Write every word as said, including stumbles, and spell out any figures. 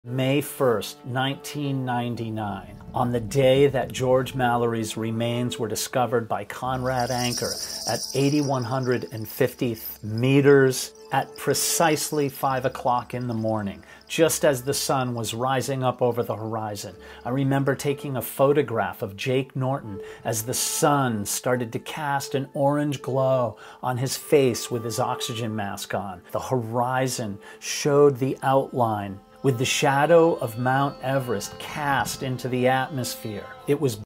May first, nineteen ninety-nine, on the day that George Mallory's remains were discovered by Conrad Anker at eight thousand one hundred fifty meters at precisely five o'clock in the morning, just as the sun was rising up over the horizon. I remember taking a photograph of Jake Norton as the sun started to cast an orange glow on his face with his oxygen mask on. The horizon showed the outline with the shadow of Mount Everest cast into the atmosphere. It was